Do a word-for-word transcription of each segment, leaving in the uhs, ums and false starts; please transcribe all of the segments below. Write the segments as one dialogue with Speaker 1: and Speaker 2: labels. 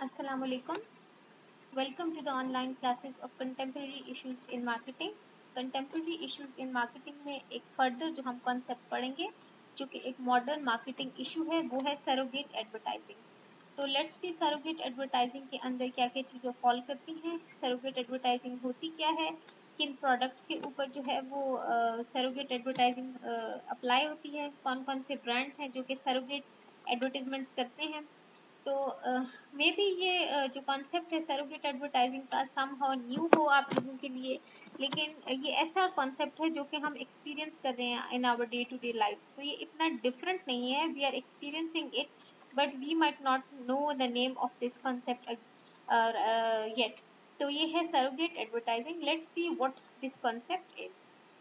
Speaker 1: Assalamu alaikum. Welcome to the online classes of contemporary issues in marketing. Contemporary issues in marketing में एक further जो हम concept पढ़ेंगे जो कि एक मॉडर्न मार्केटिंग इशू है वो है सरोगेट एडवर्टाइजिंग. तो लेट्स सी सरोगेट एडवर्टाइजिंग के अंदर क्या क्या चीज़ें फॉल करती हैं, सरोगेट एडवर्टाइजिंग होती क्या है, किन प्रोडक्ट्स के ऊपर जो है वो सरोगेट एडवर्टाइजिंग अप्लाई होती है, कौन कौन से ब्रांड्स हैं जो कि सरोगेट एडवर्टीजमेंट्स करते हैं. तो मे बी ये uh, जो कॉन्सेप्ट है सरोगेट एडवर्टाइजिंग का समहाउ न्यू हो आप लोगों के लिए, लेकिन ये ऐसा कॉन्सेप्ट है जो कि हम एक्सपीरियंस कर रहे हैं in our day to day life. तो ये इतना डिफरेंट नहीं है, we are experiencing it but we might not know the name of this concept yet. तो ये है surrogate advertising. Let's see what this concept is.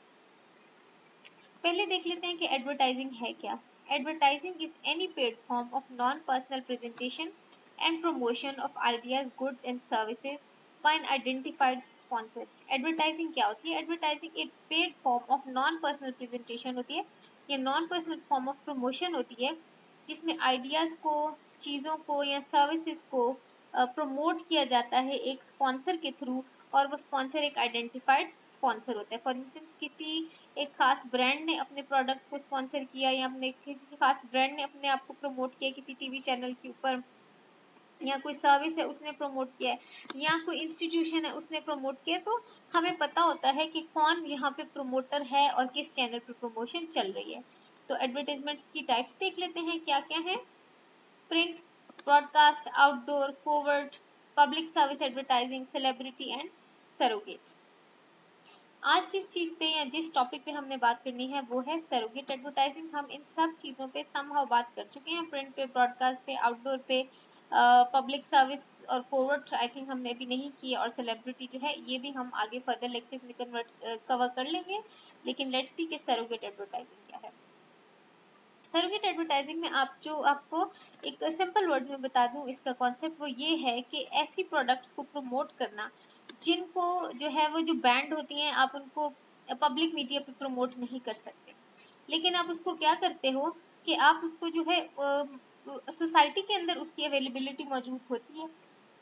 Speaker 1: पहले देख लेते हैं कि एडवर्टाइजिंग है क्या. Advertising is any paid form of non-personal presentation and promotion of ideas, goods and services by an identified sponsor. Advertising क्या होती है? Advertising एक paid form of non-personal presentation होती है या non-personal form of promotion होती है जिसमें ideas को, चीज़ों को या services को प्रमोट uh, किया जाता है एक स्पॉन्सर के थ्रू और वो स्पॉन्सर एक आइडेंटिफाइड स्पॉन्सर होता है. फॉर इंस्टेंस किसी एक खास ब्रांड ने अपने प्रोडक्ट को स्पॉन्सर किया या अपने किसी खास ब्रांड ने अपने आप को प्रमोट किया किसी टीवी चैनल के ऊपर, या कोई सर्विस है उसने प्रमोट किया है या कोई इंस्टीट्यूशन है उसने प्रमोट किया, तो हमें पता होता है कि कौन यहाँ पे प्रमोटर है और किस चैनल पे प्रमोशन चल रही है. तो एडवर्टाइजमेंट्स की टाइप्स देख लेते हैं क्या क्या है. Print, broadcast, outdoor, covert, public service advertising, celebrity and surrogate. आज जिस चीज़ पे या जिस टॉपिक पे हमने बात करनी है वो है सरोगेट एडवर्टाइजिंग. हम इन सब चीज़ों पे समहाउ बात कर चुके हैं, प्रिंट पे, ब्रॉडकास्ट पे, आउटडोर पे, पब्लिक सर्विस और फॉरवर्ड आई थिंक हमने अभी नहीं किया, और सेलिब्रिटी जो है ये भी हम आगे फर्दर लेक्चर्स में कन्वर्ट कवर कर लेंगे. लेकिन लेट्स सी कि सरोगेट एडवर्टाइजिंग क्या है. सरोगेट एडवर्टाइजिंग में आप जो आपको एक सिंपल वर्ड में बता दूं इसका कॉन्सेप्ट, वो ये है कि ऐसी प्रोडक्ट्स को प्रमोट करना जिनको जो है वो जो ब्रांड होती हैं आप उनको पब्लिक मीडिया पे प्रमोट नहीं कर सकते, लेकिन आप उसको क्या करते हो कि आप उसको जो है सोसाइटी के अंदर उसकी अवेलेबिलिटी मौजूद होती है,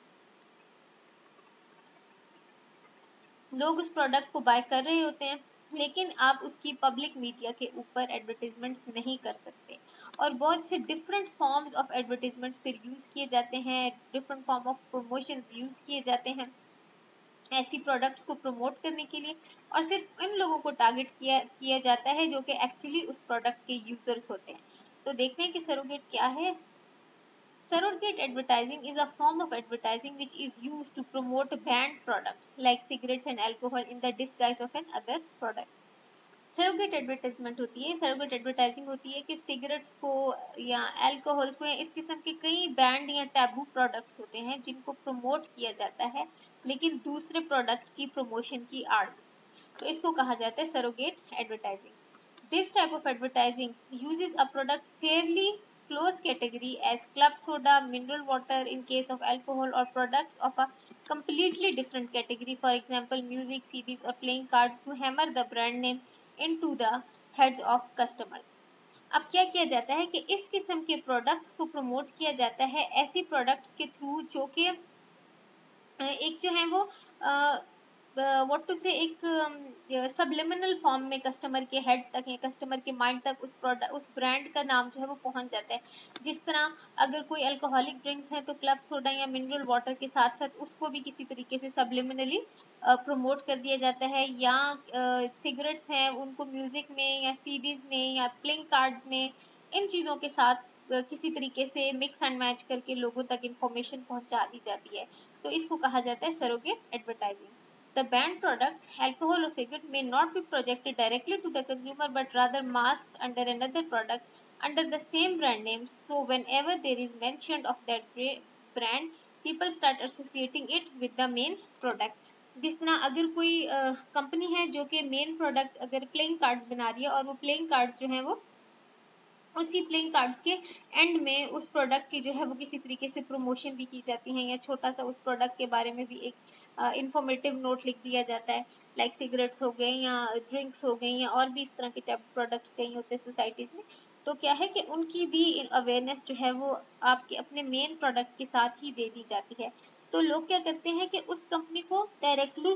Speaker 1: लोग उस प्रोडक्ट को बाय कर रहे होते हैं, लेकिन आप उसकी पब्लिक मीडिया के ऊपर एडवर्टीजमेंट्स नहीं कर सकते. और बहुत से डिफरेंट फॉर्म्स ऑफ एडवर्टीजमेंट्स फिर यूज़ किए जाते हैं, different form of promotion use किए जाते हैं ऐसी प्रोडक्ट्स को प्रमोट करने के लिए, और सिर्फ इन लोगों को टारगेट किया किया जाता है जो कि एक्चुअली उस प्रोडक्ट के यूजर्स होते हैं. तो देखते हैं कि सरोगेट क्या है. Surrogate advertising is a form of advertising which is used to promote banned products like cigarettes and alcohol in the disguise of an other product. Surrogate advertisement होती है, सरोगेट एडवर्टाइजिंग होती है कि सिगरेट्स को या alcohol को या इस किस्म के कई बैंड या टैबू प्रोडक्ट्स होते हैं जिनको प्रमोट किया जाता है लेकिन दूसरे प्रोडक्ट की प्रमोशन की आड़ में, तो इसको कहा जाता है surrogate advertising. This type of advertising uses a product fairly close category as club soda, mineral water in case of alcohol, or products of a completely different category, for example music, C Ds or playing cards, to hammer the brand name into the heads of customers. अब क्या किया जाता है कि इस किस्म के products को प्रमोट किया जाता है ऐसी प्रोडक्ट्स के थ्रू जो कि एक जो है वो व्हाट टू से एक सबलिमिनल uh, फॉर्म में कस्टमर के हेड तक या कस्टमर के माइंड तक उस प्रोडक्ट उस ब्रांड का नाम जो है वो पहुंच जाता है. जिस तरह अगर कोई अल्कोहलिक ड्रिंक्स है तो क्लब सोडा या मिनरल वाटर के साथ साथ उसको भी किसी तरीके से सबलिमिनली प्रमोट कर दिया जाता है, या सिगरेट्स uh, हैं उनको म्यूजिक में या सीडीज में या प्लेइंग कार्ड्स में इन चीज़ों के साथ uh, किसी तरीके से मिक्स एंड मैच करके लोगों तक इंफॉर्मेशन पहुंचा दी जाती है. तो इसको कहा जाता है surrogate advertising. The banned products, alcohol or cigarette, may not be projected directly to the consumer but rather masked under another product under the same brand name. So whenever there is mention of that brand, people start associating it with the main product. जिस तरह अगर कोई company uh, है जो कि main product अगर playing cards बना रही है और वो प्लेइंग कार्ड्स जो हैं वो उसी प्लेइंग कार्ड्स के एंड में उस प्रोडक्ट की जो है वो किसी तरीके से प्रमोशन भी की जाती है या छोटा सा उस प्रोडक्ट के बारे में भी एक इंफॉर्मेटिव uh, नोट लिख दिया जाता है, लाइक सिगरेट्स हो गए या ड्रिंक्स हो गई या और भी इस तरह के टाइप प्रोडक्ट्स कहीं होते हैं सोसाइटीज में. तो क्या है कि उनकी भी अवेयरनेस जो है वो आपके अपने मेन प्रोडक्ट के साथ ही दे दी जाती है। तो लोग क्या करते हैं कि उस कंपनी को डायरेक्टली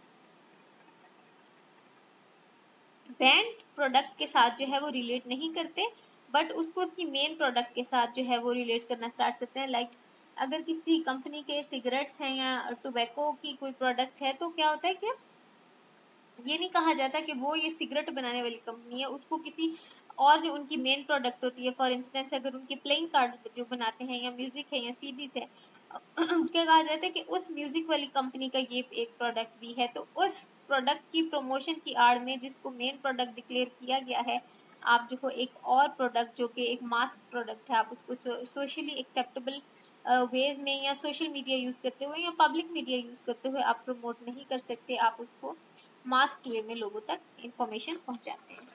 Speaker 1: ब्रांड प्रोडक्ट के साथ जो है वो रिलेट नहीं करते, बट उसको उसकी मेन प्रोडक्ट के साथ जो है वो रिलेट करना स्टार्ट करते हैं। लाइक अगर किसी कंपनी के सिगरेट्स हैं या टोबैको की कोई प्रोडक्ट है, तो क्या होता है कि ये नहीं कहा जाता कि वो ये सिगरेट बनाने वाली कंपनी है, उसको किसी और जो उनकी मेन प्रोडक्ट होती है, फॉर इंस्टेंस अगर उनके प्लेइंग कार्ड्स जो बनाते हैं या म्यूजिक है या सीडीज है, क्या कहा जाता है कि उस म्यूजिक वाली कंपनी का ये एक प्रोडक्ट भी है। तो उस प्रोडक्ट की प्रमोशन की आड़ में जिसको मेन प्रोडक्ट डिक्लेयर किया गया है, आप जो एक और प्रोडक्ट जो कि एक मास्क प्रोडक्ट है, आप उसको सोशली एक्सेप्टेबल वेज में या सोशल मीडिया यूज करते हुए या पब्लिक मीडिया यूज करते हुए आप प्रमोट नहीं कर सकते, आप उसको मास्क वे में लोगों तक इंफॉर्मेशन पहुंचाते हैं।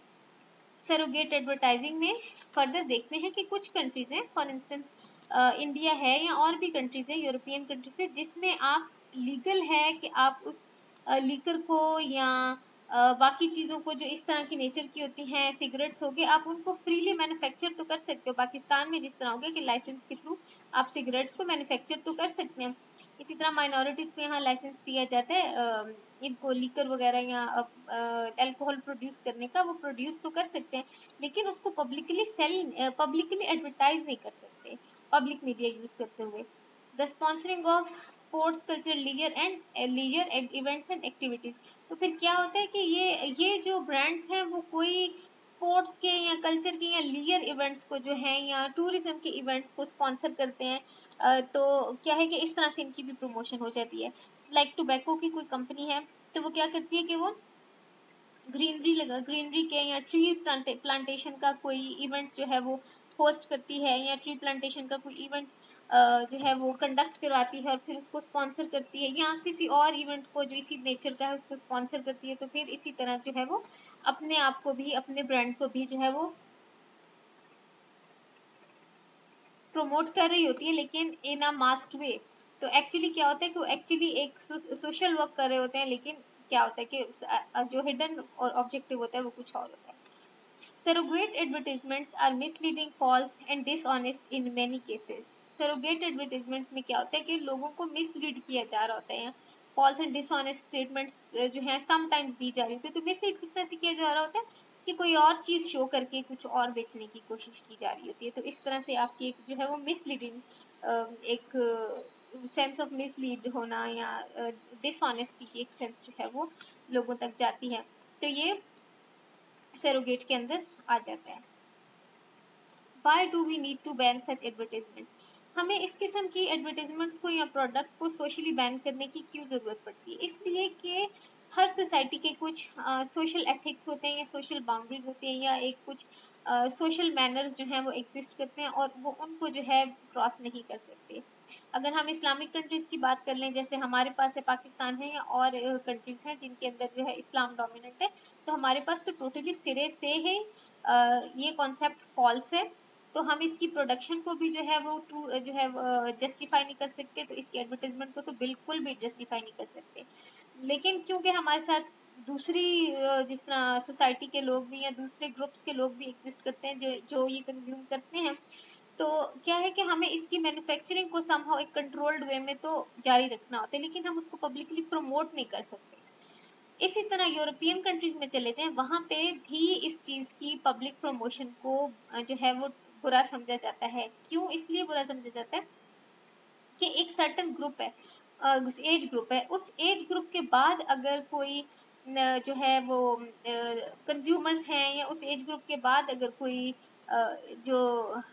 Speaker 1: सरोगेट एडवर्टाइजिंग में फर्दर देखते हैं कि कुछ कंट्रीज हैं, फॉर इंस्टेंस इंडिया है या और भी कंट्रीज है, यूरोपियन कंट्रीज है, जिसमें आप लीगल है कि आप उस लीकर को या uh, बाकी चीज़ों को जो इस तरह की नेचर की होती हैं, सिगरेट्स हो गए, आप उनको फ्रीली मैन्युफैक्चर तो कर सकते हो। पाकिस्तान में जिस तरह हो गया कि लाइसेंस के थ्रू आप सिगरेट्स को मैन्युफैक्चर तो कर सकते हैं, इसी तरह माइनॉरिटीज़ को यहाँ लाइसेंस दिया जाता है इनको लीकर वगैरह या अल्कोहल प्रोड्यूस करने का, वो प्रोड्यूस तो कर सकते हैं, लेकिन उसको पब्लिकली सेल पब्लिकली एडवर्टाइज नहीं कर सकते पब्लिक मीडिया यूज करते हुए। The sponsoring of sports culture leisure and leisure events and activities. तो फिर क्या होता है कि ये ये जो ब्रांड्स हैं वो कोई स्पोर्ट्स के या कल्चर के या लीजर इवेंट्स को जो है या टूरिज्म के इवेंट्स को स्पॉन्सर करते हैं, uh, तो क्या है कि इस तरह से इनकी भी प्रमोशन हो जाती है। लाइक टोबैको की कोई कंपनी है, तो वो क्या करती है कि वो ग्रीनरी लगा ग्रीनरी के या ट्री प्लांटेशन का कोई इवेंट जो है वो होस्ट करती है, या ट्री प्लांटेशन का कोई इवेंट जो है वो कंडक्ट करवाती है और फिर उसको स्पॉन्सर करती है, या किसी और इवेंट को जो इसी नेचर का है उसको स्पॉन्सर करती है। तो फिर इसी तरह जो है वो अपने आप को भी, अपने ब्रांड को भी जो है वो प्रमोट कर रही होती है, लेकिन इन अ मास्क्ड वे। तो एक्चुअली क्या होता है कि वो एक्चुअली एक सोशल वर्क कर रहे होते हैं, लेकिन क्या होता है कि जो हिडन और ऑब्जेक्टिव होता है वो कुछ और होता है। Surrogate advertisements are misleading, false and dishonest in many cases. Surrogate advertisements में क्या होता है कि लोगों को मिसलीड किया जा रहा होता है, फॉल्स एंड डिसऑनेस्ट स्टेटमेंट्स जो है समटाइम्स दी जा रही होती है। तो मिसलीड किस तरह से किया जा रहा होता है कि कोई और चीज शो करके कुछ और बेचने की कोशिश की जा रही होती है। तो इस तरह से आपकी एक जो है वो मिसलीडिंग एक सेंस ऑफ मिसलीड होना या डिसऑनेस्टी की एक सेंस जो है वो लोगों तक जाती है। तो ये सरोगेट के अंदर आ जाता है। Why do we need to ban such advertisements? हमें इस किस्म की एडवर्टाइजमेंट्स को या प्रोडक्ट को सोशली बैन करने की क्यों जरूरत पड़ती है? इसलिए कि हर सोसाइटी के कुछ सोशल uh, एथिक्स होते हैं या सोशल बाउंड्रीज होती हैं या एक कुछ सोशल uh, मैनर्स जो हैं वो एग्जिस्ट करते हैं और वो उनको जो है क्रॉस नहीं कर सकते। अगर हम इस्लामिक कंट्रीज की बात कर लें, जैसे हमारे पास है पाकिस्तान है या और कंट्रीज हैं जिनके अंदर जो है इस्लाम डोमिनेंट है, तो हमारे पास तो टोटली सिरे से ही ये कॉन्सेप्ट फॉल्स है। तो हम इसकी प्रोडक्शन को भी जो है वो ट्रू जो है जस्टिफाई नहीं कर सकते, तो इसकी एडवर्टाइजमेंट को तो बिल्कुल भी जस्टिफाई नहीं कर सकते। लेकिन क्योंकि हमारे साथ दूसरी जिस तरह सोसाइटी के लोग भी या दूसरे ग्रुप्स के लोग भी एग्जिस्ट करते हैं जो जो ये कंज्यूम करते हैं, तो क्या है कि हमें इसकी मैन्युफैक्चरिंग को समहाउ एक कंट्रोल्ड वे में तो जारी रखना होता है, लेकिन हम उसको पब्लिकली प्रमोट नहीं कर सकते। इसी तरह यूरोपियन कंट्रीज में चले जाएं, वहां पे भी इस चीज की पब्लिक प्रमोशन को जो है वो बुरा समझा जाता है। क्यों इसलिए बुरा समझा जाता है कि एक सर्टन ग्रुप है, एज ग्रुप है, उस एज ग्रुप के बाद अगर कोई जो है वो कंज्यूमर्स हैं या उस एज ग्रुप के बाद अगर कोई जो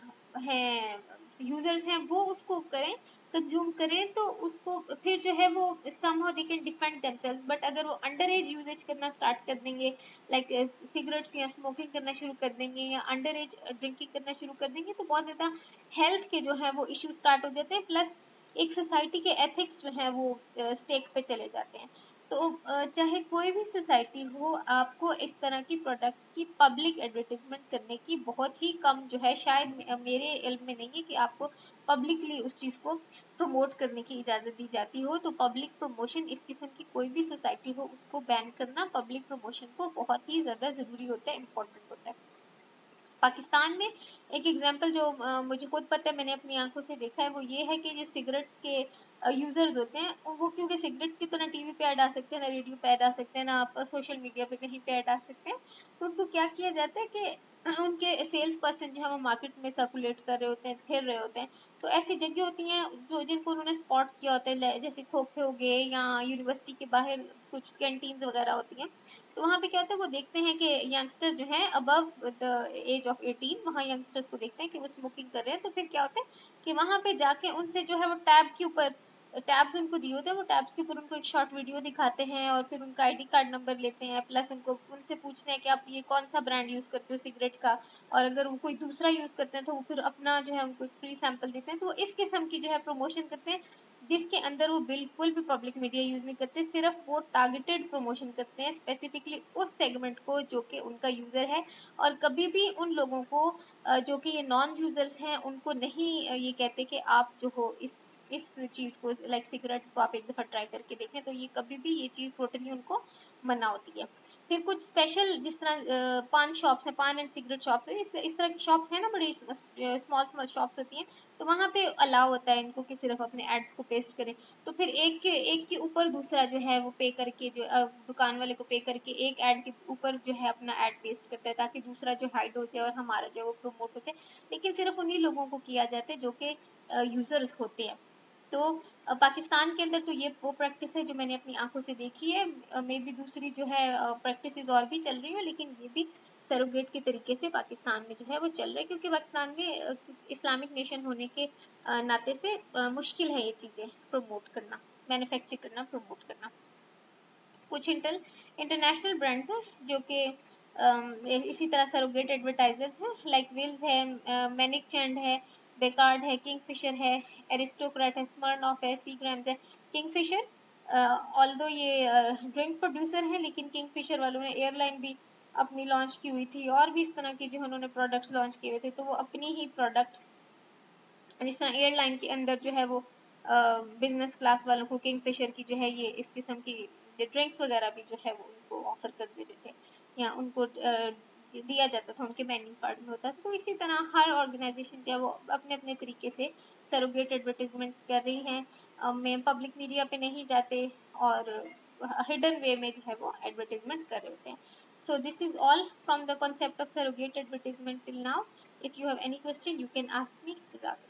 Speaker 1: है यूजर्स हैं वो उसको करें, कंज्यूम करें, तो उसको फिर जो है वो somehow they can defend themselves। But अगर वो अंडर एज यूजेज करना स्टार्ट कर देंगे, लाइक सिगरेट्स या स्मोकिंग करना शुरू कर देंगे या अंडर एज ड्रिंकिंग करना शुरू कर देंगे, तो बहुत ज़्यादा हेल्थ के जो है वो इश्यू स्टार्ट हो जाते हैं, प्लस एक सोसाइटी के एथिक्स जो है वो स्टेक पे चले जाते हैं। तो चाहे कोई भी सोसाइटी हो, आपको इस तरह की प्रोडक्ट्स की पब्लिक एडवर्टीजमेंट करने की बहुत ही कम जो है, शायद मेरे इल्म में नहीं है कि आपको पब्लिकली उस चीज़ को प्रमोट करने की इजाज़त दी जाती हो। तो पब्लिक प्रमोशन इस किस्म की कोई भी सोसाइटी हो उसको बैन करना पब्लिक प्रमोशन को बहुत ही ज़्यादा ज़रूरी होता है, इम्पोर्टेंट होता है। पाकिस्तान में एक एग्जांपल जो अ, मुझे खुद पता है, मैंने अपनी आंखों से देखा है, वो ये है कि जो सिगरेट्स के यूजर्स होते हैं वो, क्योंकि सिगरेट्स की तो ना टीवी पे ऐड आ सकते हैं, ना रेडियो पे ऐड आ सकते हैं, ना आप सोशल मीडिया पे कहीं पे ऐड आ सकते हैं, तो उनको क्या किया जाता है कि उनके सेल्स पर्सन जो है वो मार्केट में सर्कुलेट कर रहे होते हैं, फिर रहे होते हैं, तो ऐसी जगह होती हैं जो जिनको उन्होंने स्पॉट किया होता है, जैसे खोखे हो गए या यूनिवर्सिटी के बाहर कुछ कैंटीन वगैरह होती हैं, तो वहाँ पे क्या होता है वो देखते हैं कि यंगस्टर जो है above the age of eighteen, वहाँ यंगस्टर्स को देखते हैं कि वो स्मोकिंग कर रहे हैं, तो फिर क्या होता है कि वहाँ पे जाके उनसे जो है वो टैब के ऊपर, टैब्स उनको दिए होते हैं, वो टैब्स के ऊपर उनको एक शॉर्ट वीडियो दिखाते हैं और फिर उनका आईडी कार्ड नंबर लेते हैं, प्लस उनको उनसे पूछते हैं कि आप ये कौन सा ब्रांड यूज करते हो सिगरेट का, और अगर वो कोई दूसरा यूज करते हैं तो वो फिर अपना जो है उनको एक फ्री सैंपल देते हैं, तो इस किस्म की जो है प्रमोशन करते हैं, जिसके अंदर वो बिल्कुल भी पब्लिक मीडिया यूज नहीं करते, सिर्फ वो टारगेटेड प्रमोशन करते हैं स्पेसिफिकली उस सेगमेंट को जो कि उनका यूजर है, और कभी भी उन लोगों को जो कि ये नॉन यूजर्स हैं उनको नहीं ये कहते कि आप जो हो इस इस चीज को, लाइक सिगरेट्स को आप एक दफा ट्राई करके देखें, तो ये कभी भी ये चीज टोटली उनको मना होती है। फिर कुछ स्पेशल जिस तरह पान शॉप्स है, पान एंड सिगरेट शॉप्स है, इस, इस तरह की शॉप्स है ना, बड़ी स्मॉल स्मॉल शॉप्स होती हैं, तो वहाँ पे अलाउ होता है इनको कि सिर्फ अपने एड्स को पेस्ट करें, तो फिर एक के एक के ऊपर दूसरा जो है वो पे करके, जो दुकान वाले को पे करके एक एड के ऊपर जो है अपना एड पेस्ट करता है, ताकि दूसरा जो हाइड हो जाए और हमारा जो है वो प्रमोट हो जाए, लेकिन सिर्फ उन्हीं लोगों को किया जाता है जो कि यूजर्स होते हैं। तो पाकिस्तान के अंदर तो ये वो प्रैक्टिस है जो मैंने अपनी आंखों से देखी है, मे बी दूसरी जो है प्रैक्टिसेस और भी चल रही है, लेकिन ये भी सरोगेट के तरीके से पाकिस्तान में जो है वो चल रहा है, क्योंकि पाकिस्तान में इस्लामिक नेशन होने के नाते से मुश्किल है ये चीज़ें प्रमोट करना, मैन्युफैक्चर करना, प्रमोट करना। कुछ इंटर इंटरनेशनल ब्रांड्स हैं जो कि इसी तरह सरोगेट एडवर्टाइजर्स हैं, लाइक विल्स है, मैनिक चैंड है, बेकार्ड है, किंगफिशर है, एरिस्टोक्रेट है, स्मर्नॉफ है, सीग्राम्स है। किंगफिशर ऑल्दो ये ड्रिंक प्रोड्यूसर है, लेकिन किंगफिशर वालों ने एयरलाइन भी अपनी लॉन्च की हुई थी, और भी इस तरह की जो उन्होंने प्रोडक्ट्स लॉन्च किए हुए थे, तो वो अपनी ही प्रोडक्ट जिस तरह एयरलाइन के अंदर जो है वो बिजनेस क्लास वालों को किंगफिशर की जो है ये इस किस्म की ड्रिंक्स वगैरह भी जो है वो उनको ऑफर कर देते थे, या उनको uh, दिया जाता था, उनके मेन्यू कार्ड में होता था। तो इसी तरह हर ऑर्गेनाइजेशन जो है वो अपने अपने तरीके से सरोगेट एडवर्टीजमेंट कर रही हैं, में पब्लिक मीडिया पे नहीं जाते और हिडन वे में जो है वो एडवर्टीजमेंट कर रहे होते हैं। So this is all from the concept of surrogate advertisement till now. If you have any question, you can ask me.